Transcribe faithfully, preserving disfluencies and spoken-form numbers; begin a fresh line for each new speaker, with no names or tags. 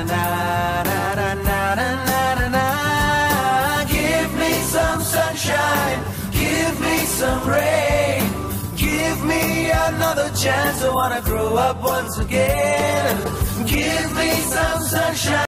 na na na na na na na na. Give me some sunshine, give me some rain, give me another chance. I wanna grow up once again. Give me some sunshine.